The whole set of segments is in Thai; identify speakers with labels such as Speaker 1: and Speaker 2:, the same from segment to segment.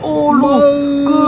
Speaker 1: ô lô cơ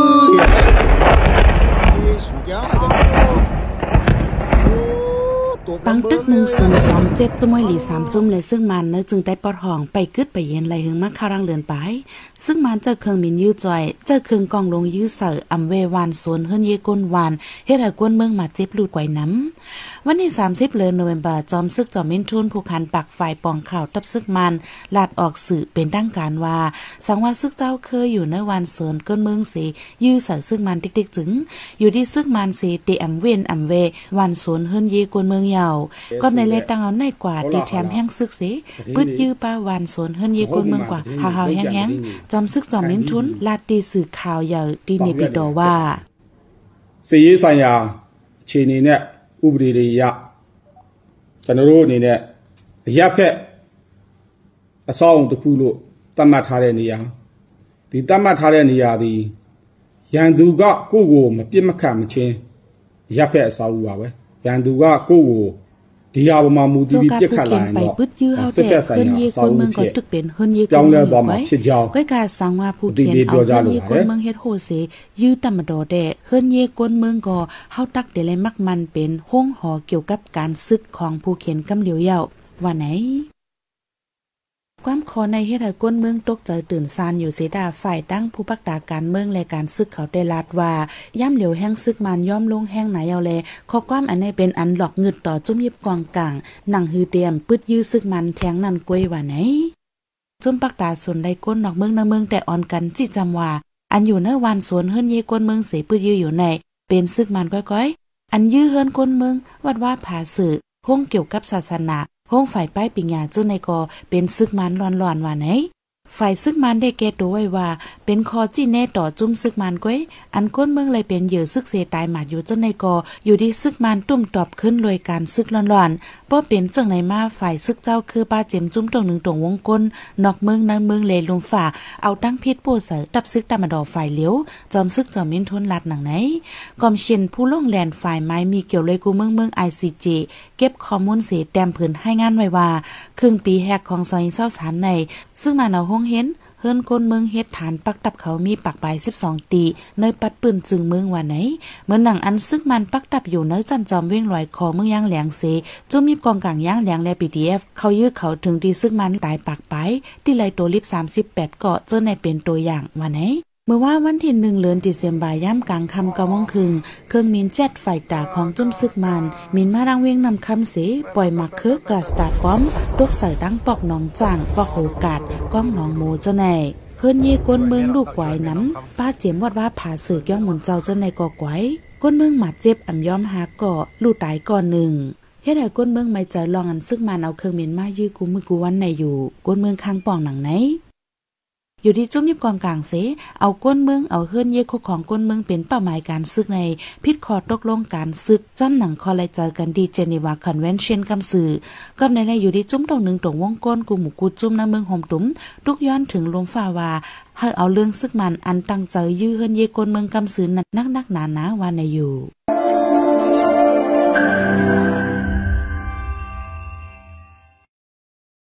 Speaker 1: ปังตึก1 2 2 7จมวยหลี3จุ่มเลยซึ่งมันเนื้อจึงได้ปอดห้องไปกึดไปเย็นไหลหึงมาคารังเลือนไปซึ่งมันเจอเครื่องมินยื้อจ่อยเจอเครื่องกองลงยื้อเสืออำเววานสวนเฮิรนเยก้นวานเฮ็ดให้กวนเมืองมาเจ็บลูดไว้น้ำวันที่30เดือนโนเวมเบอร์จอมซึกจอมมินทุนผู้คันปักฝ่ายปองข่าวตับซึกมันลาดออกสื่อเป็นดังการว่าสังว่าซึกเจ้าเคยอยู่ในวานสวนก้นเมืองสียื้อเสือซึ่งมันติ๊กๆจึงอยู่ที่ซึกมันสีเตอำเวนอำเววานสวนเฮิรนเยก้นเมืองยาวก็ในเลตังเอาในกว่าตีแถมแห้งซึกสิปืดยื้อป้าวานสวนเฮิรนเยก้นเมืองกว่าหาๆแห้งๆจอมซึกจอมมินทุนลาดตีสื่อข่าวใหญ่ดีเนปิโดว่า
Speaker 2: สีสัญญาเชนีเนี่ยอุบรีรียะจันโรนี่เนี่ยยับแค่สองตะคูโลตั้มมาทาเรนียาที่ตั้มมาทาเรนียาดียันดูก็กู้กูมาเปลี่ยนมาขามเชนยับแค่สาวว่าเว้ยยันดูก็กู้กูที่ยาวมามูดีเปียกขลายเนาะเสด็จสัญญาสาวเขียจังเลยบอมาชิดยาว
Speaker 1: ก็การสังว่าผู้เขียนเอาเฮิรนเยก้นเมืองเฮ็ดโฮเสยื้อตำมดอแดเฮิรนเยก้นเมืองก็เฮาตักได้เลยมักมันเป็นห้องหอเกี่ยวกับการซึกของผู้เขียนกำเหลียวเยาว่าไหนความขอในเฮ็ดให้ก้นเมืองตกใจตื่นซานอยู่เสดาฝ่ายตั้งผู้ปักดาการเมืองและการซึกเขาได้ลาดว่าย่ำเหลียวแห้งซึกมันย่อมลงแห้งไหนเอาแลข้อความอันนี้เป็นอันหลอกเงึดต่อจุ่มยิบกองกลางหนังฮือเตรียมปึดยื้อซึกมันแทงนั่นกวยว่าไหนจุ่มปักดาสนได้ก้นนอกเมืองในเมืองแต่อ่อนกันจิจำว่าอันอยู่ในวันสวนเฮิรนเยก้นเมืองเสปึดยื้ออยู่ในเป็นซึกมันก้อยๆอันยื้อเฮิรนก้นเมืองวัดว่าผาสื่อห้องเกี่ยวกับศาสนาห้องฝ่ายป้ายปิญญาจุในกอเป็นซึกมันร้อนๆว่าไหนฝ่ายซึกมันได้แก้ตัวไว้ว่าเป็นคอจี้แน่ต่อจุ่มซึกมันก้อยอันก้นเมืองเลยเป็นเหยื่อซึกเสตายหมาดอยู่จุในกออยู่ที่ซึกมันตุ่มตอบขึ้นโดยการซึกร้อนๆเพราะเป็นจังไหนมาฝ่ายซึกเจ้าคือป้าเจมจุ่มตรงหนึ่งตรงวงกลนอกเมืองในเมืองเลยลุมฝ่าเอาตั้งพิษโปเสอตับซึกตามดอฝ่ายเหลียวจอมซึกจอมมินทนลัดหนังไหนกอมเชียนผู้ล่องแลนฝ่ายไม้มีเกี่ยวเลยกูเมือง ICJ เก็บข้อมูลเสแต้มผืนให้งานไว้ว่าครึ่งปีแหกของซอย23ในซึ่งมาเอาห้องเห็นเฮิรนก้นเมืองเฮ็ดฐานปักตับเขามีปักใบ12ตีในปัดปืนจึงเมืองว่าไหนเหมือนหนังอันซึ่งมันปักตับอยู่เนื้อจันจอมเว้งลอยคอเมืองย่างแหลงเสจุ่มมีกองกลางย่างแหลงและ PDF เขายื้อเขาถึงที่ซึ่งมันตายปากไปที่ไลตัวลิบ38เกาะเจ้าในเป็นตัวอย่างว่าไหนเมื่อว่าวันที่1 เดือนธันวาคมย่ำกลางค่ำ9 โมงครึ่งเครื่องมินเจ็ตไฟตาของจุ่มซึกมันมินมาดังเวียงนำคำเสปล่อยมักคือกระสตาร์ป้อมตกใส่ดังปอกหนองจ่างปอกโหกาดก้องหนองโมเจ้าในเฮิรนเยก้นเมืองลูกไว้น้ำป้าเจียมวัดว่าผาสืกย่องหมุนเจ้าเจ้าในก่อไว้ก้นเมืองหมัดเจ็บอ่ำย้อมหาก่อลู่ตายก่อนหนึ่งเฮ็ดให้ก้นเมืองไม่ใจลองอันซึกมันเอาเครื่องมินมายื้อกูมือกูวันในอยู่ก้นเมืองข้างป่องหนังไหนอยู่ที่จุ่มยิบกองกลางเสเอาก้นเมืองเอาเฮิรนเยคของก้นเมืองเป็นเป้าหมายการซึกในพิษคอตกลงการซึกจ้อมหนังคอไลเจอกันดีเจนีวาคอนเวนชั่นกำสื่อก็ในอยู่ที่จุ่มตรงหนึ่งตรงวงก้นกูหมู่กูจุ่มในเมืองโฮมตุ้มทุกย้อนถึงลมฟ้าวาให้เอาเรื่องซึกมันอันตั้งใจยื้อเฮิรนเยก้นเมืองกำสื่อนักหนาว่าในอยู่